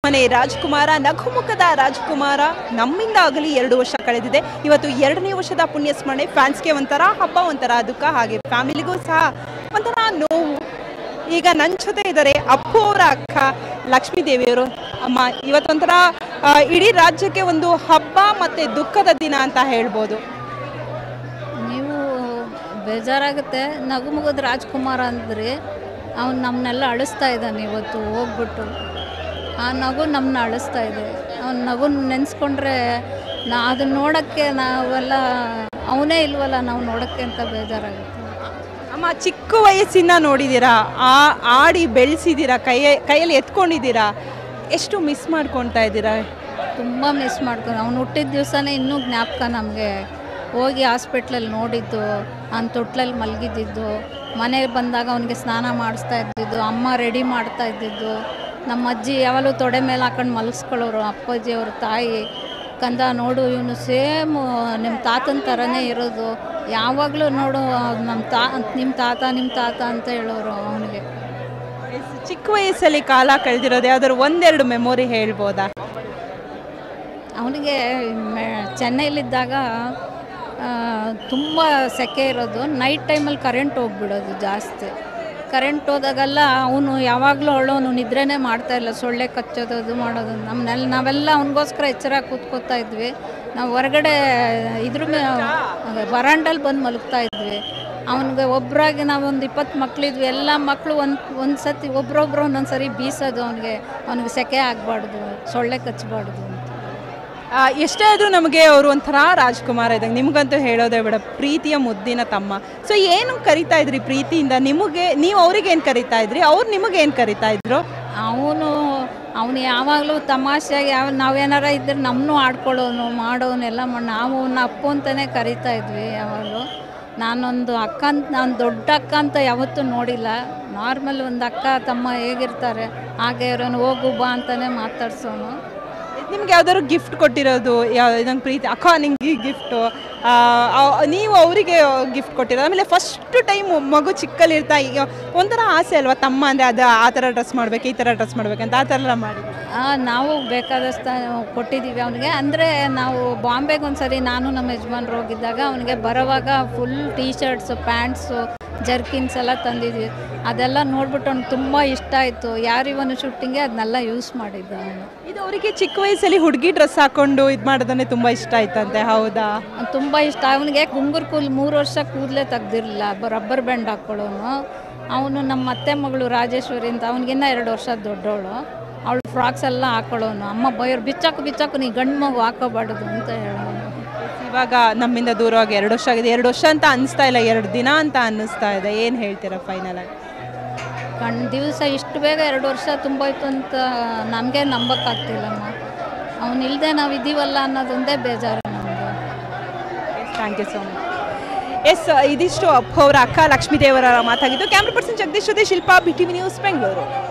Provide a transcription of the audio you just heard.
ಮನೆ ರಾಜ್ಕುಮಾರ, ನಗುಮುಖದ ರಾಜ್ಕುಮಾರ ನಮ್ಮಿಂದ ಆಗಲಿ 2 ವರ್ಷ ಕಳೆದಿದೆ. ಇವತ್ತು 2ನೇ ವರ್ಷದ ಪುಣ್ಯ ಸ್ಮರಣೆ. ಫ್ಯಾನ್ಸ್ಗೆ ಒಂಥರ ಹಬ್ಬ, ಒಂಥರ ದುಃಖ, ಹಾಗೆ ಫ್ಯಾಮಿಲಿಗೂ ಸಹ ಒಂಥರ ನೋವು. ಈಗ ನನ್ನ ಜೊತೆ ಇದ್ದಾರೆ ಅಪ್ಪು ಅವರ ಅಕ್ಕ ಲಕ್ಷ್ಮೀ ದೇವಿಯವರು. ಅಮ್ಮ, ಇವತ್ತೊಂಥರ ಇಡೀ ರಾಜ್ಯಕ್ಕೆ ಒಂದು ಹಬ್ಬ ಮತ್ತು ದುಃಖದ ದಿನ ಅಂತ ಹೇಳ್ಬೋದು. ನೀವು ಬೇಜಾರಾಗುತ್ತೆ. ನಗುಮುಗದ ರಾಜ್ಕುಮಾರ ಅಂದರೆ ಅವ್ನು ನಮ್ಮನ್ನೆಲ್ಲ ಅಳಿಸ್ತಾ ಇದ್ದಾನೆ. ಇವತ್ತು ಹೋಗ್ಬಿಟ್ಟು ಆ ನಗು ನಮ್ಮನ್ನ ಅಳಿಸ್ತಾ ಇದೆ. ಅವ್ನ ನಗು ನೆನೆಸ್ಕೊಂಡ್ರೆ ಅದನ್ನ ನೋಡೋಕ್ಕೆ ನಾವೆಲ್ಲ ಅವನೇ ಇಲ್ವಲ್ಲ ನಾವು ನೋಡೋಕ್ಕೆ ಅಂತ ಬೇಜಾರಾಗುತ್ತೆ. ಅಮ್ಮ, ಚಿಕ್ಕ ವಯಸ್ಸಿನ ನೋಡಿದ್ದೀರಾ, ಆಡಿ ಬೆಳೆಸಿದ್ದೀರಾ, ಕೈಯಲ್ಲಿ ಎತ್ಕೊಂಡಿದ್ದೀರಾ, ಎಷ್ಟು ಮಿಸ್ ಮಾಡ್ಕೊತಾ ಇದ್ದೀರಾ? ತುಂಬ ಮಿಸ್ ಮಾಡ್ಕೊಂಡು ಅವ್ನು ಹುಟ್ಟಿದ ದಿವಸನೇ ಇನ್ನೂ ಜ್ಞಾಪಕ ನಮಗೆ. ಹೋಗಿ ಹಾಸ್ಪಿಟ್ಲಲ್ಲಿ ನೋಡಿದ್ದು, ಅವ್ನು ತೊಟ್ಲಲ್ಲಿ ಮಲಗಿದ್ದಿದ್ದು, ಮನೆಗೆ ಬಂದಾಗ ಅವನಿಗೆ ಸ್ನಾನ ಮಾಡಿಸ್ತಾ ಇದ್ದಿದ್ದು, ಅಮ್ಮ ರೆಡಿ ಮಾಡ್ತಾ ಇದ್ದಿದ್ದು, ನಮ್ಮ ಅಜ್ಜಿ ಯಾವಾಗಲೂ ತೊಡೆ ಮೇಲೆ ಹಾಕೊಂಡು ಮಲಗಿಸ್ಕೊಳ್ಳೋರು, ಅಪ್ಪಾಜಿ ಅವ್ರ ತಾಯಿ. ಕಂದ ನೋಡು ಇವನು ಸೇಮ್ ನಿಮ್ಮ ತಾತನ ಥರನೇ ಇರೋದು, ಯಾವಾಗಲೂ ನೋಡು ನಿಮ್ಮ ತಾತ ಅಂತ ಹೇಳೋರು ಅವನಿಗೆ. ಚಿಕ್ಕ ವಯಸ್ಸಲ್ಲಿ ಕಾಲ ಕಳೆದಿರೋದು ಯಾವ್ದಾದ್ರು 1-2 ಮೆಮೊರಿ ಹೇಳ್ಬೋದಾ? ಅವನಿಗೆ ಚೆನ್ನೈಲಿದ್ದಾಗ ತುಂಬ ಸೆಕೆ ಇರೋದು, ನೈಟ್ ಟೈಮಲ್ಲಿ ಕರೆಂಟ್ ಹೋಗ್ಬಿಡೋದು ಜಾಸ್ತಿ. ಕರೆಂಟ್ ಹೋದಾಗೆಲ್ಲ ಅವನು ಯಾವಾಗಲೂ ಅವಳು ನಿದ್ರೆನೇ ಮಾಡ್ತಾಯಿಲ್ಲ, ಸೊಳ್ಳೆ ಕಚ್ಚೋದು ಅದು ಮಾಡೋದು. ನಾವೆಲ್ಲ ಅವನಿಗೋಸ್ಕರ ಎಚ್ಚರ ಕೂತ್ಕೋತಾ ಇದ್ವಿ. ನಾವು ಹೊರಗಡೆ ಇದ್ರ ವರಾಂಡಲ್ಲಿ ಬಂದು ಮಲಗ್ತಾ ಇದ್ವಿ. ಅವನಿಗೆ ಒಬ್ಬರಾಗಿ ನಾವೊಂದು 20 ಮಕ್ಕಳಿದ್ವಿ. ಎಲ್ಲ ಮಕ್ಕಳು ಒಂದು ಸತಿ ಒಬ್ರೊಬ್ರು ಒಂದೊಂದು ಸರಿ ಬೀಸೋದು. ಅವನಿಗೆ ಸೆಕೆ ಆಗಬಾರ್ದು, ಸೊಳ್ಳೆ ಕಚ್ಚಬಾರ್ದು ಅಂತ. ಎಷ್ಟೇ ಆದರೂ ನಮಗೆ ಅವರು ಒಂಥರ ರಾಜ್ಕುಮಾರ ಇದ್ದಂಗೆ. ನಿಮಗಂತೂ ಹೇಳೋದೇ ಬೇಡ, ಪ್ರೀತಿಯ ಮುದ್ದಿನ ತಮ್ಮ. ಸೊ ಏನು ಕರಿತಾ ಇದ್ರಿ ಪ್ರೀತಿಯಿಂದ? ನೀವು ಅವ್ರಿಗೆ ಏನು ಕರಿತಾ ಇದ್ರಿ, ಅವ್ರು ನಿಮಗೇನು ಕರಿತಾ ಇದ್ರು? ಅವನು ಯಾವಾಗಲೂ ತಮಾಷೆಯಾಗಿ ನಾವೇನಾರ ಇದ್ದರೆ ನಮ್ಮನ್ನೂ ಆಡ್ಕೊಳ್ಳೋನು ಮಾಡೋನೆಲ್ಲ ನಾವು ಅಪ್ಪು ಅಂತಲೇ ಕರಿತಾ ಇದ್ವಿ ಯಾವಾಗಲೂ. ನಾನು ದೊಡ್ಡ ಅಕ್ಕ ಅಂತ ಯಾವತ್ತೂ ನೋಡಿಲ್ಲ. ನಾರ್ಮಲ್ ಒಂದು ಅಕ್ಕ ತಮ್ಮ ಹೇಗಿರ್ತಾರೆ ಹಾಗೆ ಇರೋನು, ಹೋಗು ಬಾ ಅಂತಲೇ ಮಾತಾಡ್ಸೋನು. ನಿಮ್ಗೆ ಯಾವ್ದಾದ್ರು ಗಿಫ್ಟ್ ಕೊಟ್ಟಿರೋದು? ನಂಗೆ ಪ್ರೀತಿ ಅಕ್ಕ ನಿಂಗೆ ಗಿಫ್ಟು, ನೀವು ಅವರಿಗೆ ಗಿಫ್ಟ್ ಕೊಟ್ಟಿರೋದು? ಆಮೇಲೆ ಫಸ್ಟ್ ಟೈಮ್ ಮಗು ಚಿಕ್ಕಲ್ಲಿರ್ತಾ ಈಗ ಒಂಥರ ಆಸೆ ಅಲ್ವಾ, ತಮ್ಮ ಅಂದರೆ ಅದು ಆ ಥರ ಡ್ರೆಸ್ ಮಾಡ್ಬೇಕು, ಈ ಥರ ಡ್ರೆಸ್ ಮಾಡ್ಬೇಕಂತ ಆ ಥರ ಎಲ್ಲ ಮಾಡಿ ನಾವು ಬೇಕಾದಷ್ಟು ಕೊಟ್ಟಿದ್ದೀವಿ ಅವನಿಗೆ. ಅಂದರೆ ನಾವು ಬಾಂಬೆಗೆ ಒಂದ್ಸರಿ ನಾನು ನಮ್ಮ ಯಜಮಾನ್ರು ಹೋಗಿದ್ದಾಗ ಅವನಿಗೆ ಬರೋವಾಗ full T shirts, pants, jerkins ಎಲ್ಲ ತಂದಿದ್ವಿ. ಅದೆಲ್ಲ ನೋಡ್ಬಿಟ್ಟು ಅವ್ನಿಗೆ ತುಂಬ ಇಷ್ಟ ಆಯಿತು. ಯಾರಿವನು ಶೂಟಿಂಗ್ಗೆ ಅದನ್ನೆಲ್ಲ ಯೂಸ್ ಮಾಡಿದ್ದ ಅವನು. ಇದು ಅವರಿಗೆ ಚಿಕ್ಕ ವಯಸ್ಸಲ್ಲಿ ಹುಡುಗಿ ಡ್ರೆಸ್ ಹಾಕೊಂಡು ಇದು ಮಾಡೋದನ್ನೇ ತುಂಬ ಇಷ್ಟ ಆಯ್ತಂತೆ, ಹೌದಾ? ತುಂಬ ಇಷ್ಟ. ಅವನಿಗೆ ಗುಂಗುರು 3 ವರ್ಷ ಕೂದಲೇ ತೆಗ್ದಿರಲಿಲ್ಲ, ರಬ್ಬರ್ ಬ್ಯಾಂಡ್ ಹಾಕ್ಕೊಳ್ಳೋನು. ಅವನು ನಮ್ಮ ಅತ್ತೆ ಮಗಳು ರಾಜೇಶ್ವರಿ ಅಂತ, ಅವನಿಗಿನ್ನ 2 ವರ್ಷ ದೊಡ್ಡವಳು. ಅವಳು ಫ್ರಾಕ್ಸ್ ಎಲ್ಲ ಹಾಕೊಳ್ಳೋನು. ಅಮ್ಮ ಬೈಯೋರು, ಬಿಚ್ಚಾಕು ನೀ ಗಂಡು ಮಗು ಹಾಕೋಬಾರ್ದು ಅಂತ ಹೇಳೋನು. ಇವಾಗ ನಮ್ಮಿಂದ ದೂರವಾಗಿ 2 ವರ್ಷ ಆಗಿದೆ. 2 ವರ್ಷ ಅಂತ ಅನಿಸ್ತಾ ಇಲ್ಲ, 2 ದಿನ ಅಂತ ಅನ್ನಿಸ್ತಾ ಇದೆ. ಏನು ಹೇಳ್ತೀರಾ ಫೈನಲ್ ಆಗಿ? ದಿವಸ ಇಷ್ಟು ಬೇಗ 2 ವರ್ಷ ತುಂಬೋಯ್ತು ಅಂತ ನಮಗೆ ನಂಬಕ್ಕಾಗ್ತಿಲ್ಲಮ್ಮ. ಅವನಿಲ್ಲದೆ ನಾವು ಇದ್ದೀವಲ್ಲ ಅನ್ನೋದೊಂದೇ ಬೇಜಾರು ನಮಗೆ. Thank you so much. ಇದಿಷ್ಟು ಅಪ್ಪು ಅವರ ಅಕ್ಕ ಲಕ್ಷ್ಮೀ ದೇವರ ಮಾತಾಗಿದ್ದು. ಕ್ಯಾಮ್ರಾ ಪರ್ಸನ್ ಜಗದೀಶ್ ಜೊತೆ ಶಿಲ್ಪಾ, BTV ನ್ಯೂಸ್, ಬೆಂಗಳೂರು.